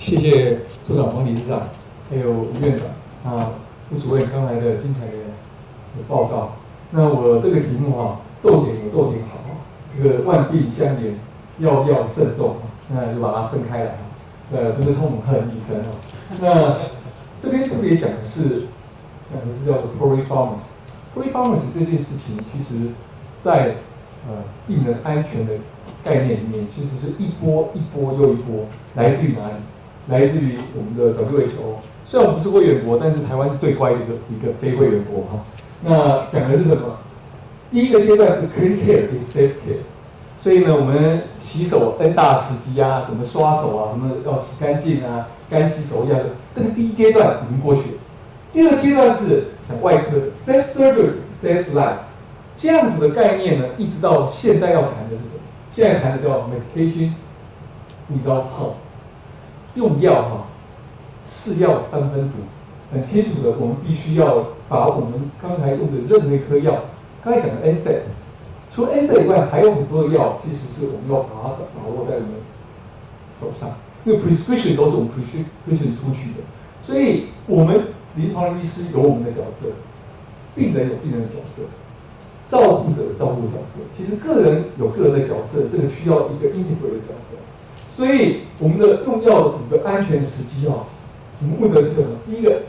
谢谢周长、黄理事长，还有吴院长啊、副主任刚才的精彩的报告。那我这个题目逗点有逗点好这个万病相连，要慎重那就把它分开来不是痛恨医生那这边特别讲的是叫做 polypharmacy。polypharmacy 这件事情，其实在病人安全的概念里面，其实是一波一波又一波，来自于哪里？来自于我们的 WHO。虽然我们不是会员国，但是台湾是最乖的一个非会员国那讲的是什么？第一个阶段是 clean care is safe care。所以呢，我们洗手 N 大时机怎么刷手什么要洗干净干洗手这个第一阶段已经过去了。第二个阶段是讲外科的 safe surgery save life。这样子的概念呢，一直到现在要谈的是什么？现在谈的叫 medication without harm。用药是药三分毒，很清楚的，我们必须要把我们刚才用的任何一颗药，刚才讲的 NSAID， 除了 NSAID 以外，还有很多的药，其实是我们要把它把握在我们手上，因为 prescription 都是我们 prescription 出去的，所以我们临床医师有我们的角色，病人有病人的角色，照顾者有照顾的角色，其实个人有个人的角色，这个需要一个 integrate 的角色。所以我们的用药的5个安全时机我们问的是什么？第一个，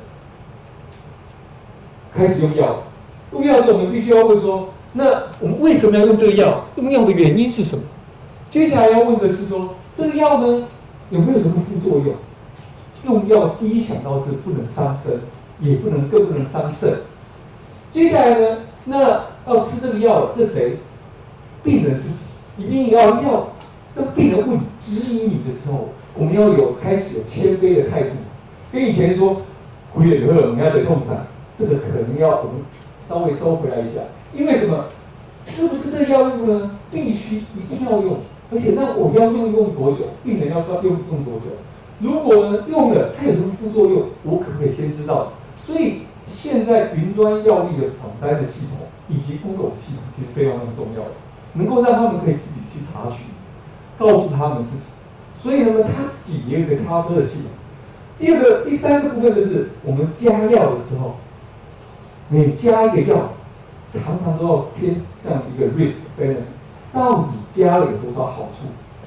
开始用药。用药的时候，我们必须要问说，那我们为什么要用这个药？用药的原因是什么？接下来要问的是说，这个药呢有没有什么副作用？用药第一想到是不能伤身，更不能伤肾。接下来呢，那要吃这个药，这谁？病人自己一定要当病人问你质疑你的时候，我们要开始有谦卑的态度，跟以前说回了以后你要嘴痛散，这个可能要我们稍微收回来一下，因为什么？是不是这个药物呢？必须一定要用，而且那我们要用多久？病人要用多久？如果呢用了它有什么副作用，我可不可以先知道？所以现在云端药力的访单的系统以及 Google 的系统其实非常重要的，能够让他们可以自己去查询。告诉他们自己，所以呢，他自己也有一个刹车的系统。第三个部分就是我们加药的时候，每加一个药，常常都要偏向一个 risk benefit， 到底加了有多少好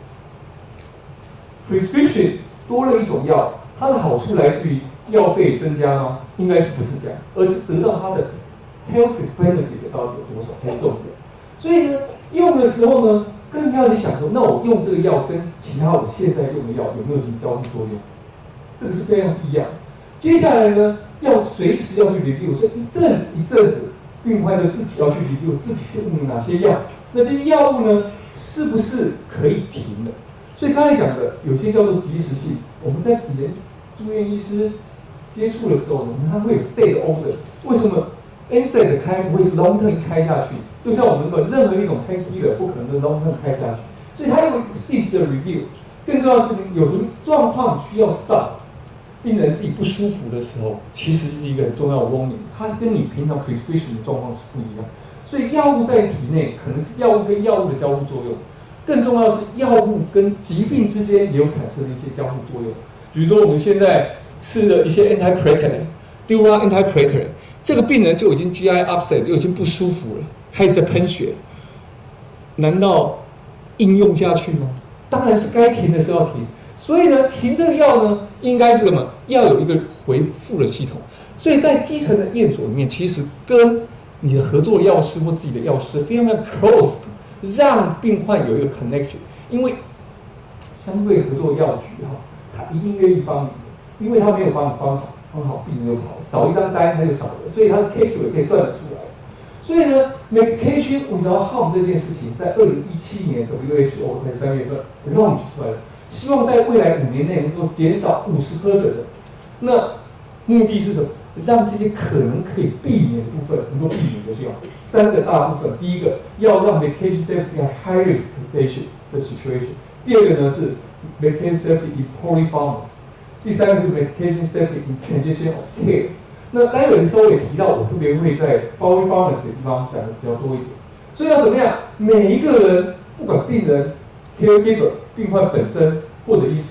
处 ？prescription 多了一种药，它的好处来自于药费增加吗？应该是不是这样，而是得到它的 health benefit 到底有多少才是重点。所以呢，用的时候呢，更要去想说，那我用这个药跟其他我现在用的药有没有什么交互作用？这个是非常不一样。接下来呢，要随时要去 review， 所以一阵子，病患就自己要去 review 自己是用哪些药，那这些药物呢，是不是可以停的？所以刚才讲的有些叫做及时性，我们在以前住院医师接触的时候呢，我们还会有 stay order， 为什么 NSAID 开不会是 long term 开下去？就像我们的任何一种 painkiller 不可能的 long term 开下去，所以它有定时的 review。更重要的是，有什么状况需要 stop， 病人自己不舒服的时候，其实是一个很重要的 warning， 它跟你平常 prescription 的状况是不一样。所以药物在体内可能是药物跟药物的交互作用，更重要的是药物跟疾病之间也有产生的一些交互作用。比如说我们现在吃的一些 antiplatelet、dura antiplatelet， 这个病人就已经 GI upset， 就已经不舒服了。开始在喷血，难道应用下去吗？当然是该停的时候要停。所以呢，停这个药呢，应该是什么？要有一个回复的系统。所以在基层的院所里面，其实跟你的合作药师或自己的药师非常的 close， 让病患有一个 connection。因为相对合作药局他一定愿意帮你，因为他没有帮你帮好，病人就跑，少一张单他就少了，所以他是 KQ 也可以算得出来。所以呢 ，medication without harm 这件事情，在2017年 WHO 在3月份 launch 出来了，希望在未来5年内能够减少50%的。那目的是什么？让这些可能可以避免的部分能够避免的掉。3个大部分，第一个要让 medication safety in high risk patient 的 situation， 第二个呢是 medication safety in polypharmacy， 第三个是 medication safety in transition of care。那待会稍微提到，我特别会在 polypharmacy 的地方讲的比较多一点。所以要怎么样？每一个人，不管病人、caregiver、病患本身或者医师，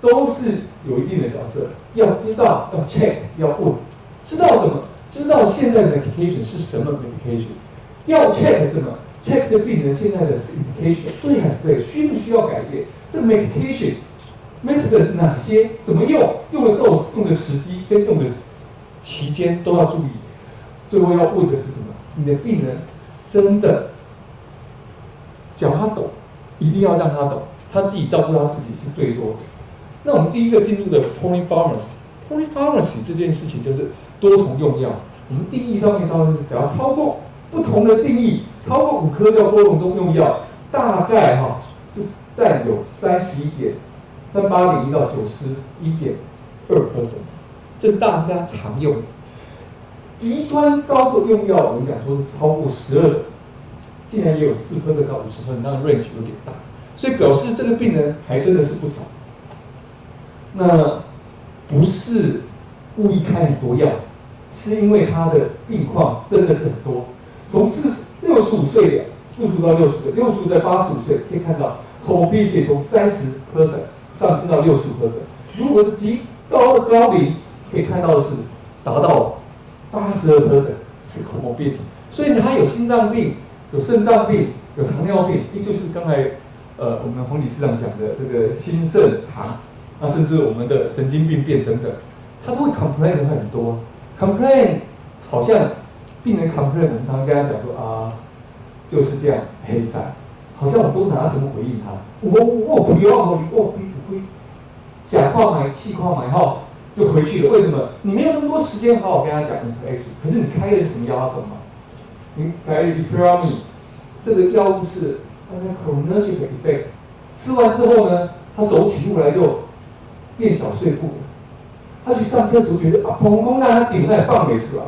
都是有一定的角色，要知道，要 check， 要问，知道什么？知道现在的 medication 是什么 medication， 要 check 什么 ？check 这病人现在的 indication 对还是对，需不需要改变？这个 medication medicine 是哪些？怎么用？用的 dose、用的时机跟用的期间都要注意。最后要问的是什么？你的病人真的讲他懂，一定要让他懂，他自己照顾他自己是最多的。那我们第一个进入的 polypharmacy 这件事情就是多重用药。我们定义上面稍微是只要超过不同的定义，超过5颗叫多重用药，大概是占有31.38.1到91.2%，这是大家常用的。极端高的用药，我们讲说是超过12种，竟然也有4%到50%，那 range 有点大，所以表示这个病人还真的是不少。那不是故意开很多药，是因为他的病况真的是很多。从65岁的45到60岁，65到85岁可以看到，comorbidity 从30% 上升到65%。如果是极高的高龄，可以看到的是达到82% 是 comorbidity。所以他有心脏病、有肾脏病、有糖尿病，也就是刚才我们洪理事长讲的这个心肾糖。那甚至我们的神经病变等等，他都会 complain 的很多。complain 好像病人 complain， 我们常常跟他讲说就是这样黑塞，好像我们都拿什么回应他？我不要，我不讲话买气话买就回去了。为什么？你没有那么多时间好好跟他讲 interaction， 可是你开的是什么药，他懂吗？你开的 Epirami， 这个药物是cholinergic effect， 吃完之后呢，他走起路来就变小碎步了，他去上厕所觉得砰砰让他顶那放没出来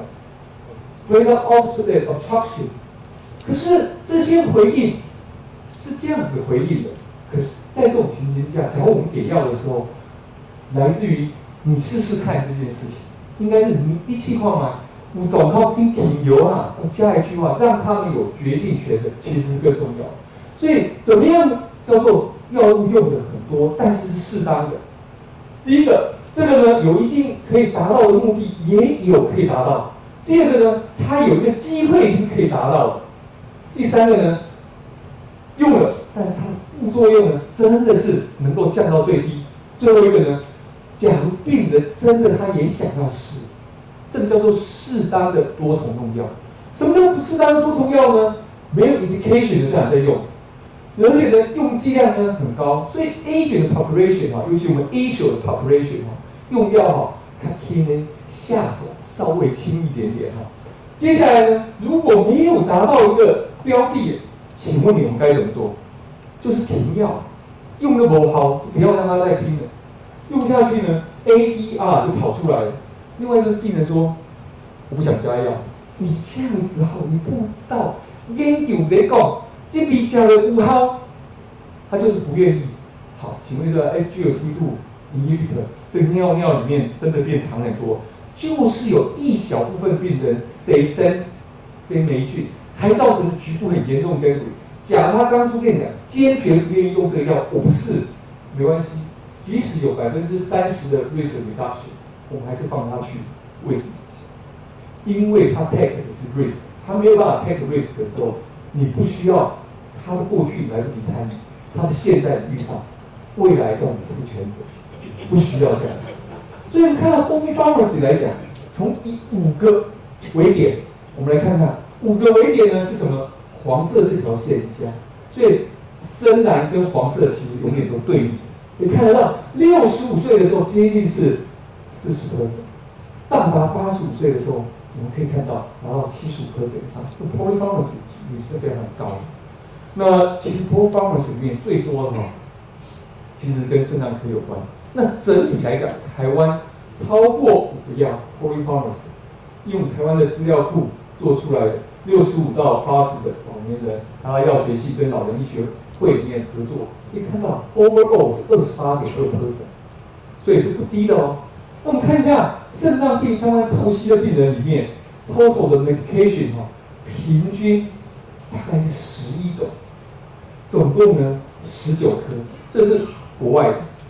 ，break out the obstruction。可是这些回应是这样子回应的，可是在这种情形下，假如我们给药的时候，来自于你试试看这件事情，应该是你一气化嘛，你总靠拼挺油加一句话，让他们有决定权的，其实是更重要的。所以怎么样叫做药物用的很多，但是是适当的。第一个，这个呢有一定可以达到的目的，也有可以达到。第二个呢，它有一个机会是可以达到的。第三个呢，用了，但是它的副作用呢，真的是能够降到最低。最后一个呢，假如病人真的他也想要试，这个叫做适当的多重用药。什么叫不适当的多重药呢？没有 indication 的这样在用。而且呢，用剂量呢很高，所以 agent population 尤其我们 Asia 的 population 用药它轻呢下手稍微轻一点点接下来呢，如果没有达到一个标的，请问你们该怎么做？就是停药，用的不好，不要让它再拼了。用下去呢 ，AER 就跑出来了。另外就是病人说，我不想加药，你这样子你不知道研究在讲。这比较的有效，他就是不愿意。好，请问这个 SGLT2 inhibitor 这个尿里面真的变糖很多，就是有一小部分病人谁生跟霉菌，还造成局部很严重的根鬼。假如他当初跟你讲，坚决不愿意用这个药，我不是，没关系，即使有30%的 risk reduction， 我们还是放他去。为什么？因为他 take 的是 risk， 他没有办法 take risk 的时候。你不需要他的过去来不及参与，他的现在遇上，未来要你负全责，不需要这样。所以我们看到 polypharmacy 来讲，从5个微点，我们来看看5个微点呢是什么？黄色这条线以下，所以深蓝跟黄色其实永远都对立。你看得到65岁的时候接近是40%，到达85岁的时候。我们可以看到，达到75%以上，这个 polypharmacy 也是非常高的。那其实 polypharmacy 里面最多的其实跟肾脏科有关。那整体来讲，台湾超过5个药 polypharmacy， 用台湾的资料库做出来的65到80的老年人，台湾药学系跟老人医学会里面合作，可以看到 overall 是28.2%，所以是不低的哦。那我们看一下肾脏病相关透析的病人里面 ，total 的 medication 平均大概是11种，总共呢19颗，这是国外的。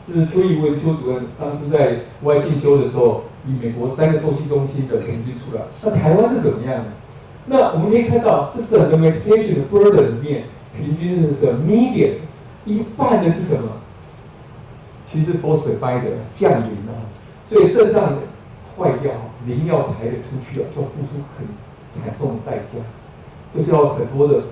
就是邱义文邱主任当初在国外进修的时候，以美国3个透析中心的平均出来。那台湾是怎么样呢？那我们可以看到，这整个 medication 的 burden 里面，平均是什么 median， 一半的是什么？其实 phosphate 降磷啊，所以肾脏坏掉，磷要排得出去啊，就要付出很惨重的代价，就是要很多的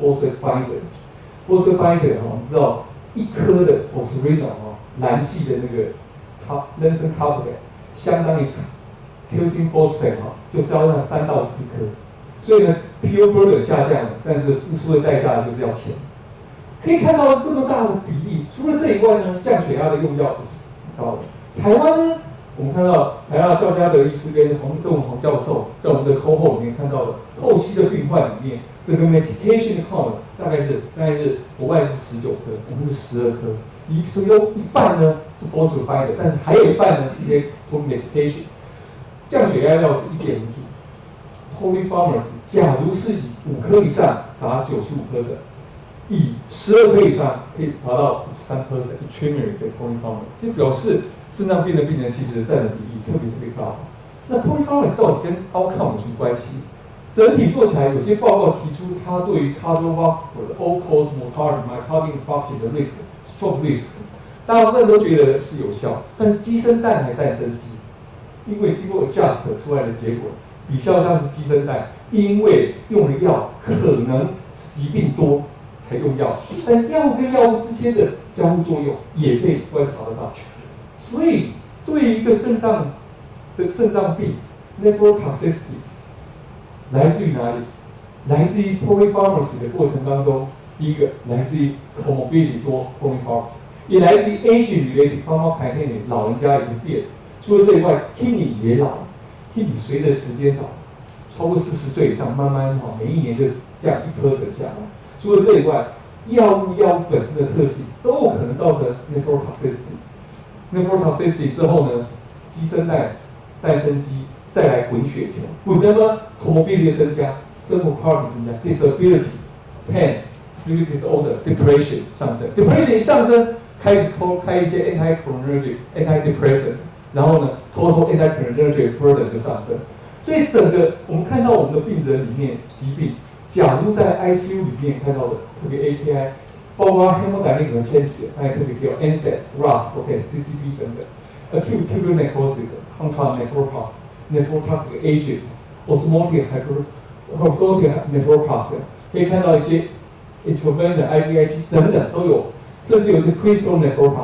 phosphate。phosphate 我们知道1颗的 phosphorinol 蓝系的那个 lensin carbonate 相当于 calcium phosphate 就是要那3到4颗，所以呢 pure burden 下降了，但是付出的代价就是要钱。可以看到这么大的比例，除了这以外呢，降血压的用药不是很高的。台湾呢，我们看到台大赵家德医师跟郑文宏教授在我们的 cohort 里面看到的透析的病患里面，这个 medication count 大概是国外是19颗，我们是12颗，其中一半呢是 phosphate， 但是还有一半呢是一些 medication。降血压药是1.5组 ，polypharmacy 假如是以5颗以上达95%，以12颗以上可以达到53%，extremely 的 polypharmacy， 就表示肾脏病的病人其实占的比例特别高。那 polypharmacy 到底跟 outcome 有什么关系？整体做起来，有些报告提出它对于 cardiovascular 的 all-cause mortality、myocardial infarction 的 risk、stroke risk， 大部分都觉得是有效，但是鸡生蛋还蛋生鸡，因为经过 adjust 出来的结果，比较像是鸡生蛋，因为用的药可能疾病多才用药，但药物跟药物之间的交互作用也被观察得到。所以，对于一个肾脏病 nephrotoxicity 来自于哪里？来自于 polypharmacy 的过程当中，第一个来自于 comorbidity 多 polypharmacy， 也来自于 age-related 方方排列，老人家已经变了。除了这以外 ，kidney 也老了 ，kidney 随着时间长，超过40岁以上，慢慢每一年就这样1%下来。除了这以外，药物本身的特性都有可能造成 nephrotoxicity。nephrotoxicity 之后呢，鸡生蛋，蛋生鸡，再来滚雪球，滚什么 comorbidity 的增加，生活 quality 增加 ，disability、pain、sleep disorder、depression 上升 ，depression 一上升，开始开一些 anticholinergic、antidepressant， 然后呢 ，total anticholinergic burden 就上升。所以整个我们看到我们的病人里面疾病，假如在 ICU 里面看到的，特别 AKI， 包括 hemodynamic change， 还特别叫 NSAID、RAS、CCB 等等 ，acute tubular necrosis、contrast nephrotoxic agent、osmotic nephrotoxin， 可以看到一些 intravenous IVIG 等等都有，甚至有些 crystal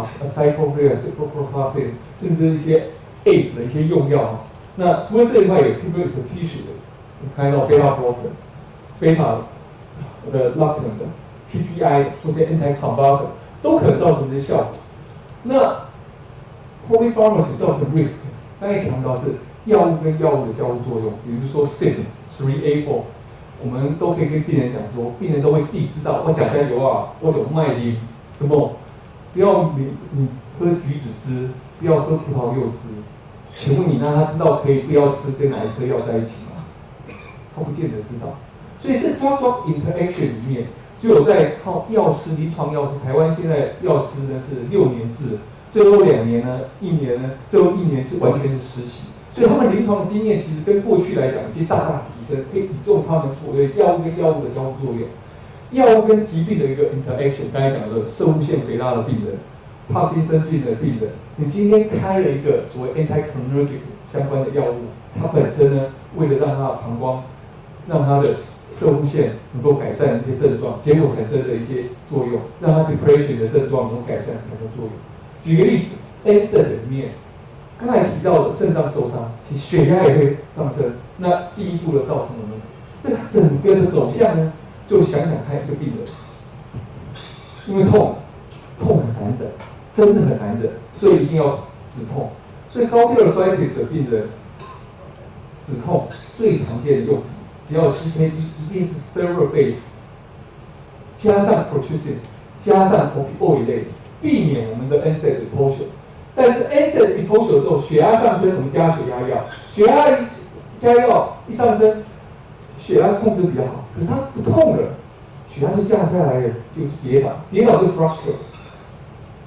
nephrotoxin、cyclovir、ciprofloxacin， 甚至一些 AIDS 的一些用药。那除了这以外，有 tubular tissue 的，我们看到 beta blocker、beta 的 lactam 的 PPI 或者 anticonvulsant 都可能造成这些效果。那 polypharmacy 造成 risk， 刚才讲到是药物跟药物的交互作用，比如说 CYP3A4， 我们都可以跟病人讲说，病人都会自己知道，我甲加油啊，我有麦粒，什么不要你喝橘子汁，不要喝葡萄柚汁。请问你让他知道可以不要吃跟哪一颗药在一起吗？他不见得知道。所以这 drug-drug interaction 里面，只有在靠药师、临床药师，台湾现在药师呢是6年制，最后2年呢，1年呢，最后1年是完全是实习，所以他们临床的经验其实跟过去来讲已经大大提升，可以比重他们所谓药物跟药物的交互作用，药物跟疾病的一个 interaction。刚才讲的摄护腺肥大的病人。帕金森病的病人，你今天开了一个所谓 anticholinergic 相关的药物，它本身呢，为了让它的膀胱、让它的摄护腺能够改善一些症状，结果产生的一些作用，让它 depression 的症状能够改善产生作用。举个例子 ，NSAID 里面刚才提到的肾脏受伤，其实血压也会上升，那进一步的造成我们这整个的走向呢，就想想看一个病人，因为痛很难忍。真的很难忍，所以一定要止痛。所以高 arthritis 的病人止痛最常见的用法，只要 CKD 一定是 steroid base， 加上 protractin， 加上 opioid 类，避免我们的 NSAID exposure。但是 NSAID exposure 的时候，血压上升，我们加血压药，血压加药一上升，血压控制比较好，可是它不痛了，血压就降下来了，就跌倒，跌倒就 fracture。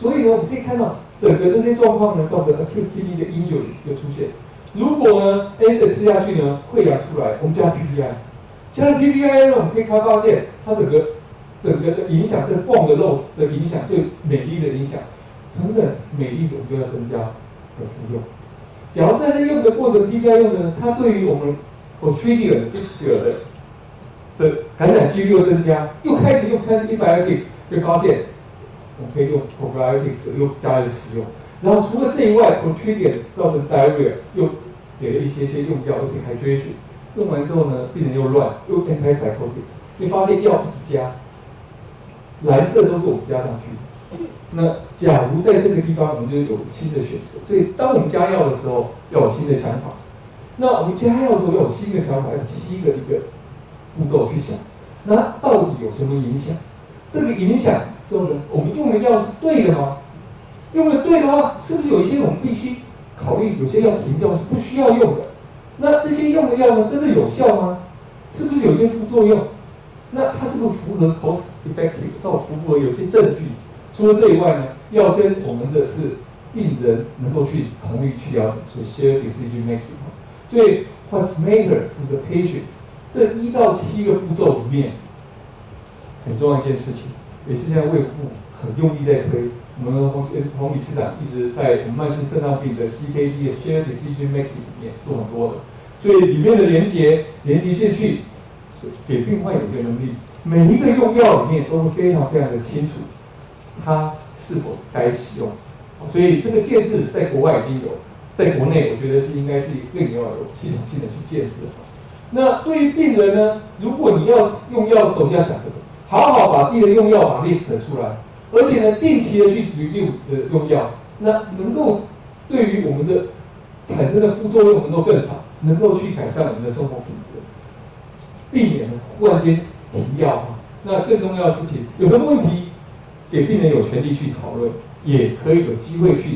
所以呢，我们可以看到整个这些状况呢，造成 acute kidney 的 injury 就出现。如果呢 NSAID 吃下去呢，溃疡出来，我们加 PPI， 加了 PPI 呢，我们可以发现它整个的影响，这泵的漏的影响，对镁离子的影响，成人镁离子我们就要增加的服用。假如在这用的过程 PPI 用的，它对于我们 Clostridium 这个的感染几率又增加，又开始用 antibiotics， 会发现我们可以用 probiotics 又加以使用。然后除了这以外 ，Clostridium 造成 diarrhea， 又给了一些用药，而且还追血。用完之后呢，病人又乱，又 antipsychotics， 会发现药一直加，蓝色都是我们加上去的。那假如在这个地方，我们就有新的选择。所以，当我们加药的时候，要有新的想法。那我们加药的时候要有新的想法，要7个一个步骤去想。那到底有什么影响？这个影响之后呢，我们用的药是对的吗？用的对的话，是不是有一些我们必须考虑，有些药停掉是不需要用的？那这些用的药呢，真的有效吗？是不是有些副作用？那它是不是符合 cost effective， 到符合有些证据？除了这以外呢，要跟我们的是病人能够去同意去了解，所以 share decision making。所以 what's matter to the patient， 这1到7个步骤里面，很重要一件事情，也是现在卫福部很用力在推。我们洪理事长一直在我们慢性肾脏病的 CKD 的 share decision making 里面做很多的，所以里面的连接进去，给病患有这个能力，每一个用药里面都会非常的清楚。它是否该使用？所以这个建制在国外已经有，在国内我觉得是应该是更要有系统性的去建设。那对于病人呢，如果你要用药的时候，你要想这个，好好把自己的用药把 list 出来，而且呢定期的去 review 的用药，那能够对于我们的产生的副作用能够更少，能够去改善我们的生活品质，避免忽然间停药。那更重要的事情，有什么问题？给病人有权利去讨论，也可以有机会去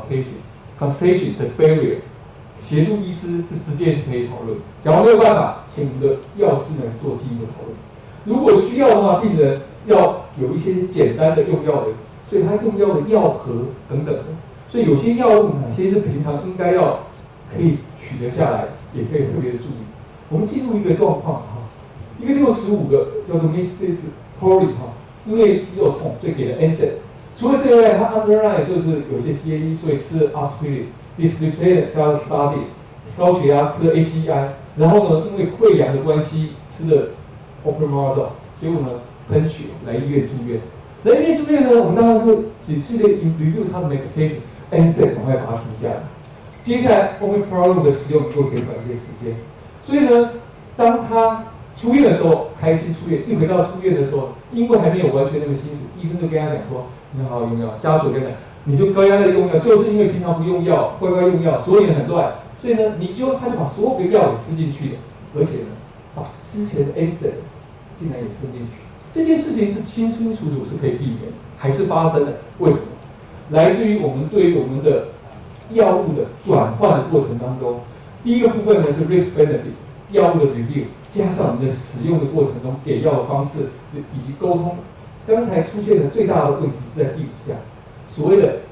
consultation 的 barrier， 协助医师是直接是可以讨论。假如没有办法，请我们的药师们做进一步讨论。如果需要的话，病人要有一些简单的用药的，所以他用药的药盒等等的。所以有些药物哪些是平常应该要可以取得下来，也可以特别的注意。我们进入一个状况哈，一个65个叫做 Mrs. Porridge 哈。因为肌肉痛，所以给了 NSAID。除了这以外，它 underline 就是有些 CAD， 所以吃了 aspirin、disciplin 加了 statin， 高血压吃了 ACI， 然后呢，因为溃疡的关系吃了 opioid， 结果呢喷血来医院住院。来医院住院呢，我们当然是仔细的 review 它的 medication，NSAID 赶快把它停下来。接下来 omeprazole 的使用能够减短一些时间，所以呢，当他出院的时候开心出院，一回到出院的时候，因为还没有完全那么清楚，医生就跟他讲说：“你好好用药。”家属跟他讲：“你就乖乖的用药，就是因为平常不用药，乖乖用药，所以很乱。所以呢，他就把所有的药给吃进去了，而且呢，把之前的 NSAID 竟然也吞进去。这件事情是清清楚楚是可以避免，还是发生的？为什么？来自于我们对于我们的药物的转换的过程当中，第一个部分呢是 risk benefit 药物的 review。”加上我们的使用的过程中给药的方式以及沟通，刚才出现的最大的问题是在第5项，所谓的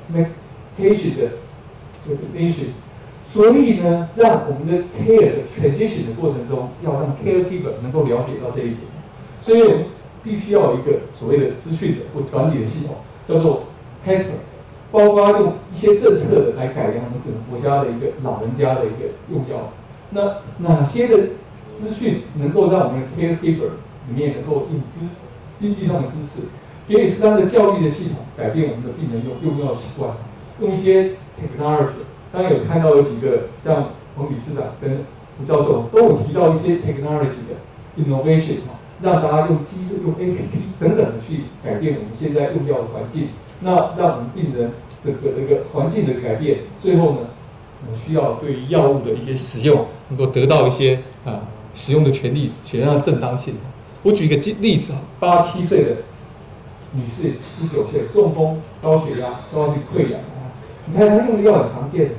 patient 的 recognition。所以呢，让我们的 care 的 transition 的过程中，要让 caregiver 能够了解到这一点。所以我们必须要有一个所谓的资讯的或管理的系统，叫做 HESA， 包括用一些政策的来改良我们整个国家的一个老人家的一个用药。那哪些的资讯能够让我们的 caregiver 里面能够经济上的支持，给予适当的教育的系统，改变我们的病人用药习惯，用一些 technology。刚刚有看到有几个像洪理事长跟吴教授都有提到一些 technology 的 innovation， 让大家用机制、用 APP 等等的去改变我们现在用药的环境，那让我们病人这个环境的改变，最后呢，我们需要对于药物的一些使用能够得到一些使用的权利的正当性。我举一个例子87岁的女士，19岁，中风、高血压、消化性溃疡。你看她用的药很常见的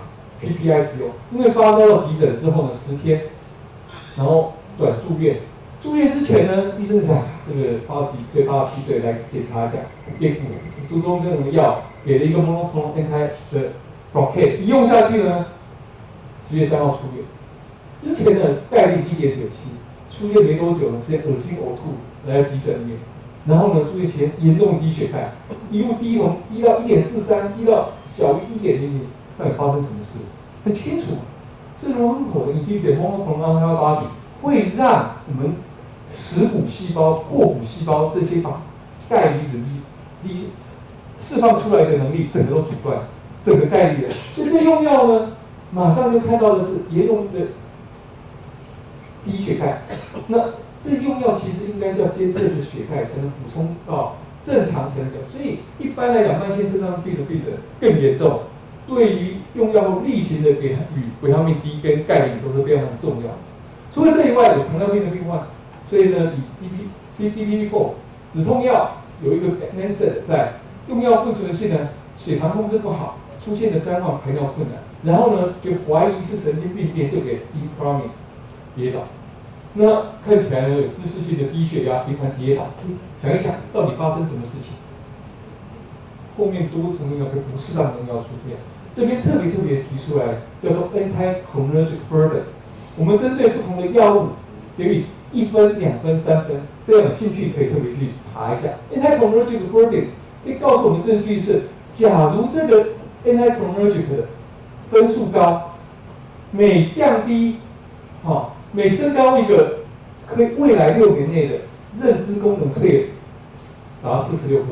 ，PCP、Pravax、PPI 使用，因为发烧到急诊之后呢，10天，然后转住院， 住院之前呢，医生讲这个81岁、87岁来检查一下，给疏松跟的药，给了一个 monoclonal antibody 的 blockade， 一用下去呢，10月3号出院。之前的概率1.97，出院没多久呢，出现恶心呕吐，来到急诊里面。然后呢，住院前严重低血钙，一路低到1.43，低到小于1.00，到底发生什么事？很清楚，这软口的以及点 monoclonal antibody 会让我们食骨细胞、破骨细胞这些把钙离子释放出来的能力，整个都阻断，整个钙离的。所以这用药呢，马上就看到的是严重的低血钙。那这用药其实应该是要监测的血钙，才能补充到正常才能有。所以一般来讲，慢性肾脏病的病人更严重，对于用药后例行的维他命 D 跟钙离子都是非常重要的。除了这以外，有糖尿病的病患，所以呢，以 DPP-4 止痛药有一个 Lancet 在用药不存性呢，血糖控制不好，出现了谵妄排尿困难，然后呢就怀疑是神经病变，就给 D-Promin 跌倒。那看起来呢有姿势性的低血压，频繁跌倒，想一想到底发生什么事情？后面多重用药跟不适当用药出现，这边特别提出来叫做 anticholinergic burden。我们针对不同的药物给予1分、2分、3分，这样有兴趣可以特别去查一下。anticholinergic burden 可以告诉我们证据是，假如这个 anticholinergic 的分数高，每降低，每升高一个，可以未来6年内的认知功能可以达到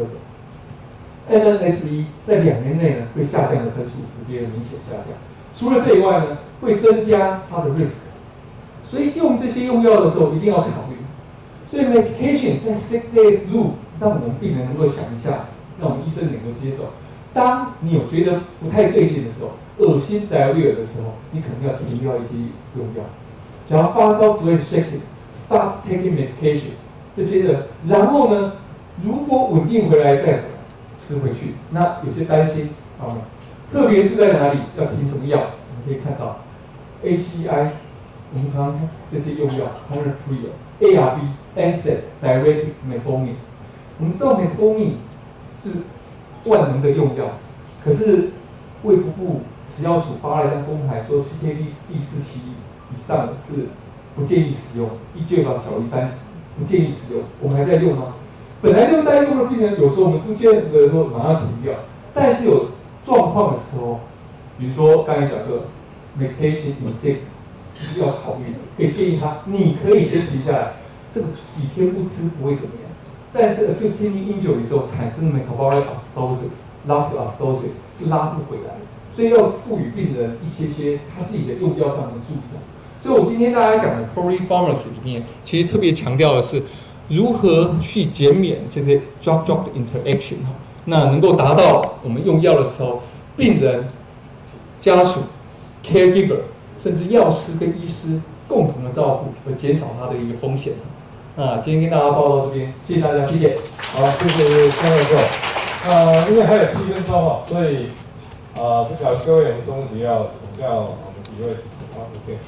46%。NSE 在2年内呢会下降的分数直接明显下降。除了这以外呢，会增加它的 risk。所以用这些用药的时候一定要考虑。所以 medication 在 6 days rule 让我们病人能够想一下，让我们医生能够接受。当你有觉得不太对劲的时候，恶心 diarrhea 的时候，你可能要停掉一些用药。想要发烧，所谓 shaking，stop taking medication 这些的。然后呢，如果稳定回来再吃回去，那有些担心特别是在哪里要停什么药，我们可以看到 ACI。我们常常这些用药 c o n r p r e ARB、NSAID、diuretic、metformin。我们知道 metformin 是万能的用药，可是卫福部食药署发了一张公函说 CKD 第4期以上是不建议使用，依据法小于30，不建议使用。我们还在用吗？本来就在用的病人，有时候我们不建议的时候马上停掉，但是有状况的时候，比如说刚才讲的 medication in sick。是要考虑的，可以建议他，你可以先停下来，这个几天不吃不会怎么样。但是 acute kidney injury 的时候产生的 metabolic acidosis、lactic acidosis 是拉不回来的，所以要赋予病人一些他自己的用药上的注意的。所以我今天大家讲的 polypharmacy 里面，其实特别强调的是如何去减免这些 drug-drug interaction， 那能够达到我们用药的时候，病人、家属、caregiver。甚至药师跟医师共同的照顾，和减少它的一个风险。今天跟大家报到这边，谢谢大家，谢谢。 好，谢谢江教授。因为还有7分钟所以不晓得各位有中题要请教我们几位。OK。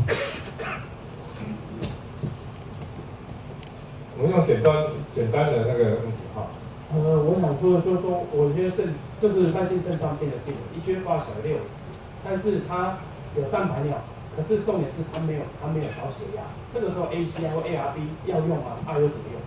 我们用简单的那个问题我想说的就是说，我觉得就是慢性肾脏病的病人，eGFR小于60，但是他有蛋白尿，可是重点是他没有高血压，这个时候 ACI 或 ARB 要用吗？又怎么用？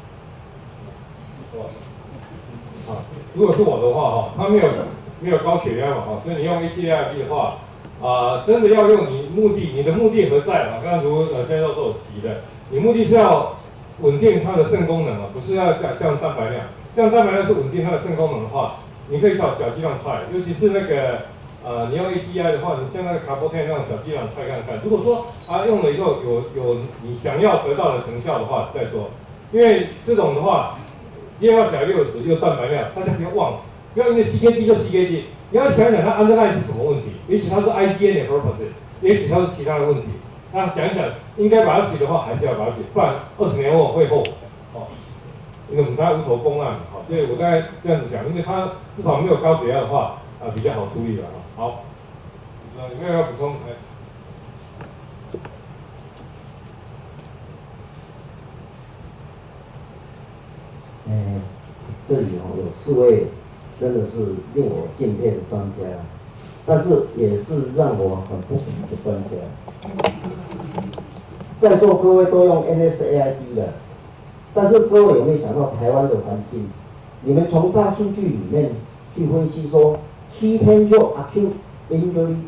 如果是我的话他没有高血压嘛所以你用 ACI-ARB 的话真的要用你的目的何在刚刚如江教授提的，你目的是要稳定它的肾功能不是要降蛋白量。降蛋白量是稳定它的肾功能的话，你可以小剂量 try， 尤其是那个。你用 ACI 的话，你像那个 carboten 那种小剂量try看看。如果说用了以后有你想要得到的成效的话再说。因为这种的话，GFR小于60又蛋白量，大家不要忘了，不要因为 CKD 就 CKD， 你要想一想它 underline 是什么问题？也许它是 IgA nephropathy， 也许它是其他的问题。那想一想，应该把它解的话，还是要把它解，不然20年后会后因为我们它无头公案所以我大概这样子讲，因为它至少没有高血压的话比较好处理了好，有没有要补充？ 这里有4位真的是令我敬佩的专家，但是也是让我很不服的专家。在座各位都用 NSAID 的，但是各位有没有想到台湾的环境？你们从大数据里面去分析说7天就 acute injury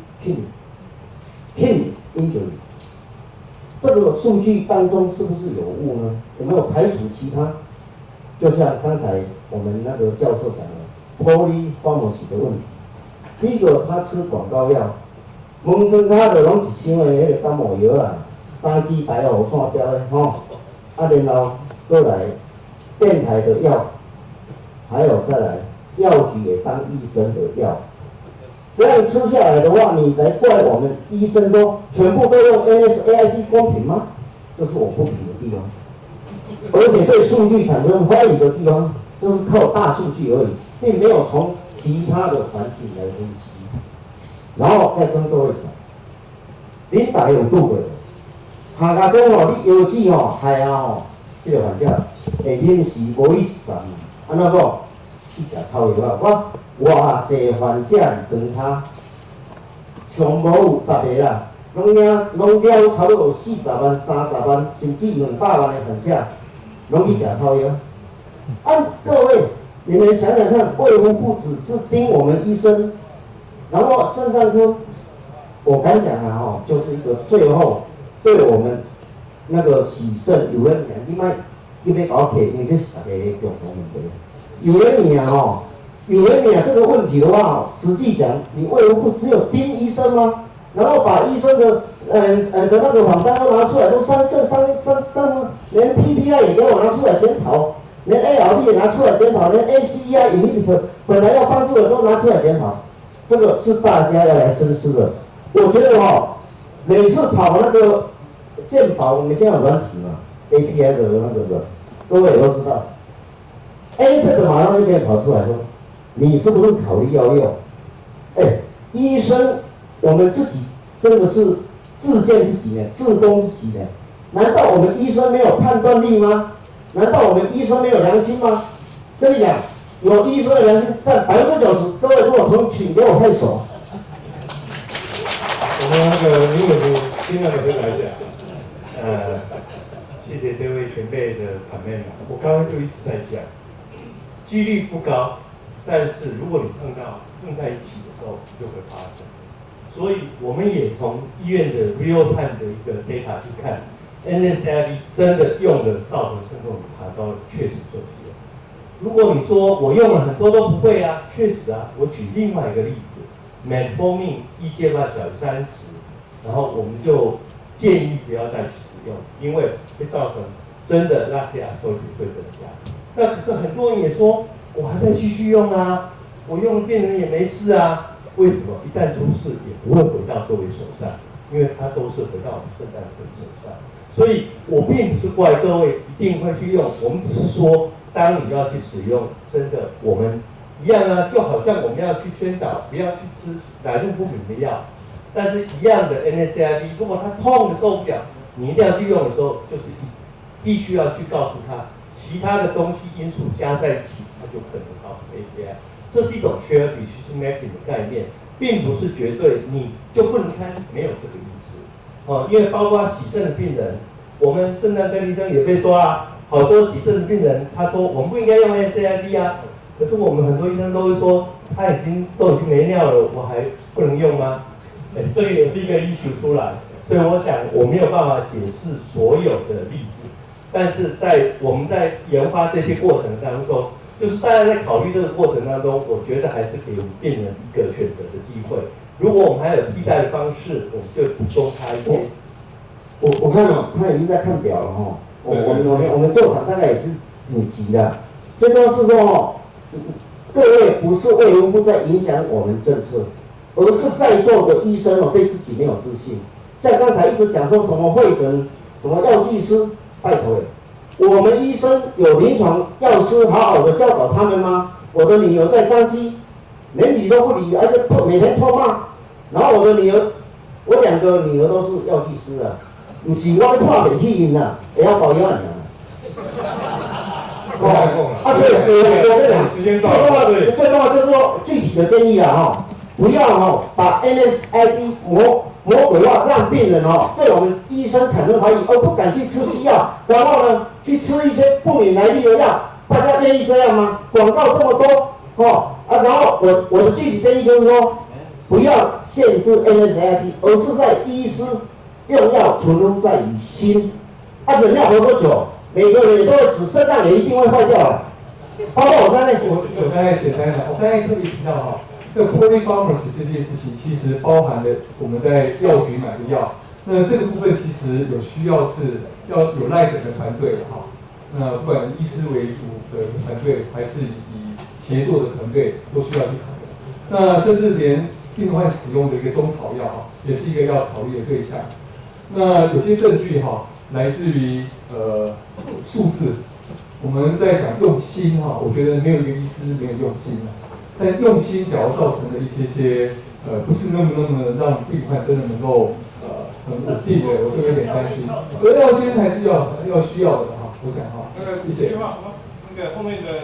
kidney injury， 这个数据当中是不是有误呢？有没有排除其他？就像刚才我们那个教授讲的 polypharmacy 的问题，第一个他吃广告药，蒙真他的拢一箱的那个感冒药啊，3支白喉线掉的吼，然后过来电台的药，还有再来药局也当医生的药，这样吃下来的话，你来怪我们医生说全部都用 NSAID 公平吗？这是我不平的地方。而且对数据产生怀疑的地方，就是靠大数据而已，并没有从其他的环境来分析。然后再跟各位讲，恁大家有拄过无？下家讲吼，你腰子吼害啊这个患者会饮时无以10万，安怎讲？去食草药啊！偌济患者装他，上无有10个啦，拢了差不多40万、30万，甚至200万的患者。容易假超药，各位，你们想想看，卫福部只是盯我们医生，然后肾脏科，我敢讲啊，就是一个最后对我们那个洗肾有人讲，你别搞铁，因为这是大家的共同问题。有人这个问题的话，实际讲，你卫福部只有盯医生吗？然后把医生的的那个访单都拿出来，都三，连 PPI 也给我拿出来检讨，连 ALD 也拿出来检讨，连 ACE 引力本来要帮助的都拿出来检讨，这个是大家要来深思的。我觉得每次跑那个健保，我们现在有软体嘛 ，API 的那个各位也都知道 ，A 这个马上就可以跑出来说，你是不是考虑要用？医生。我们自己真的是自见自己呢，自攻自己呢？难道我们医生没有判断力吗？难道我们医生没有良心吗？跟你讲，有医生的良心占90%，各位跟我同请给我拍手。 我们那个林委员尽量的回答一下。 谢谢这位前辈的反面。我刚刚就一直在讲，几率不高，但是如果你碰在一起的时候，就会发生。所以我们也从医院的 real time 的一个 data 去看 ，NSAID 真的用的造成肾动爬高，确实就是。如果你说我用了很多都不会啊，确实啊。我举另外一个例子 ，Metformin 1.8小于30，然后我们就建议不要再使用，因为会造成真的拉铁亚收据会增加。那可是很多人也说，我还在继续用啊，我用病人也没事啊。为什么一旦出事也不会回到各位手上？因为它都是回到我们肾脏科手上。所以我并不是怪各位一定会去用，我们只是说，当你要去使用，真的我们一样啊，就好像我们要去宣导不要去吃来路不明的药，但是一样的 NSAID， 如果他痛的受不了，你一定要去用的时候，就是必须要去告诉他，其他的东西因素加在一起，它就可能造成 API。这是一种 share decision making 的概念，并不是绝对你就不能开，没有这个意思。因为包括洗肾的病人，我们肾脏科医生也被抓啊，好多洗肾的病人，他说我们不应该用 NSAID 啊，可是我们很多医生都会说，他都已经没尿了，我还不能用吗？这个也是一个 issue 出来，所以我想我没有办法解释所有的例子，但是我们在研发这些过程当中。就是大家在考虑这个过程当中，我觉得还是给病人一个选择的机会。如果我们还有替代的方式，我们就补充他一些。 我看他已经在看表了哈。我们做场大概也是紧急的，最重要是说各位不是卫福部在影响我们政策，而是在座的医生对自己没有自信。像刚才一直讲说什么会诊、什么药剂师，拜托我们医生有临床药师好好的教导他们吗？我的女儿在彰基，连理都不理，而且每天痛骂。然后我2个女儿都是药剂师啊，不是我看不起因啦，会晓保养尔。 供了。 所以我跟你讲， 时间到了，对， 最重要就是说具体的建议啊哈，不要把 NSAID 魔鬼化，让病人对我们医生产生怀疑，而不敢去吃西药，然后呢去吃一些不明来历的药，大家愿意这样吗？广告这么多然后我的具体建议就是说，不要限制 NSAID， 而是在医师用药存功在于心。人要活多久？每个人也都会死，肾脏也一定会坏掉了。包括我在内， 我刚才简单的，我刚才特别提到这个 polypharmacy 这件事情，其实包含了我们在药局买的药。那这个部分其实有需要是要有赖整个团队那不管医师为主的团队，还是以协作的团队，都需要去考虑。那甚至连病患使用的一个中草药也是一个要考虑的对象。那有些证据来自于数字。我们在讲用心我觉得没有一个医师没有用心但用心假如造成的一些不是那么让病患真的能够很稳定的，我就有点担心。药心还是要需要的我想谢谢。 那个后面的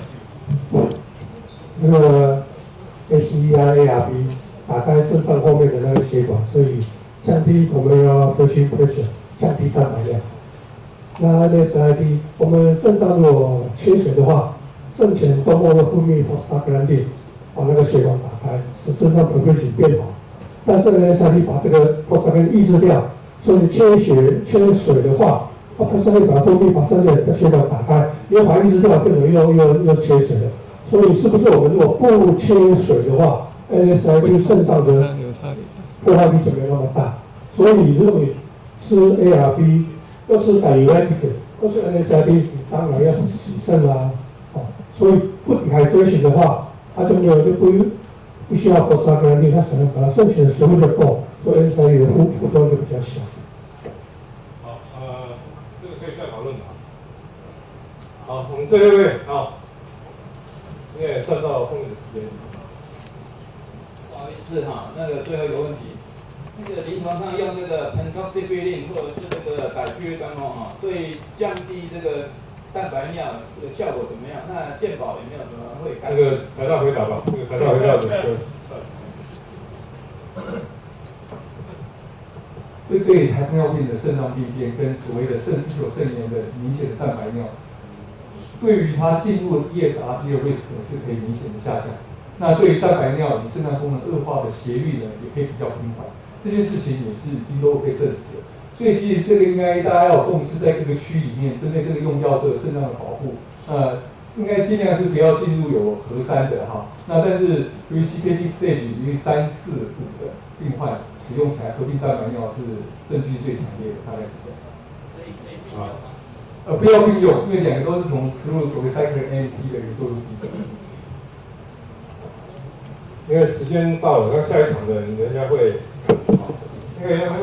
那个 ACER、ARB 打开肾脏后面的那个血管，所以降低我们要 filtration pressure， 降低蛋白量。那 NSAID， 我们肾脏如果缺水的话，肾前动脉会分泌 prostaglandin， 把那个血管打开，使肾脏 filtration 变好。但是 NSAID 把这个 prostaglandin 抑制掉，所以缺水的话，prostaglandin 把分泌把肾的血管打开，又把它抑制掉，变成又缺水了。所以是不是我们如果不缺水的话 ，NSAID 肾脏的破坏力就没那么大？所以如果你吃 ARB， 又是diuretic， 又是 NSAID， 当然要是洗肾所以不dehydration的话，它就不需要 prostaglandin， 它肾前的水分就够，所以 NSAID 的副作用就比较小。 好，这个可以再讨论好，我们最后一位因为占到后面的时间。 不好意思那个最后一个问题。那个临床上用那个 pentoxifylline 或者是那个dipyridamole对降低这个蛋白尿这个效果怎么样？那健保有没有什么会改？ 那个台大回答吧，那个台大回答的。 这对糖尿病的肾脏病变跟所谓的肾丝球肾炎的明显的蛋白尿，对于它进入 ESRD 的 risk 是可以明显的下降。那对于蛋白尿以肾脏功能恶化的斜率呢，也可以比较平缓。这件事情也是已经都被证实了，所以其实这个应该大家要有共识，在各个区里面针对这个用药的肾脏的保护，应该尽量是不要进入有核酸的那但是由于 CKD stage 因为3、4、5的病患使用起来合并蛋白尿是证据最强烈的，大概是这样。不要并用，因为两个都是从植入所谓 cyclic AMP 的一个作用机制。 因为时间到了，那下一场的人家会，那个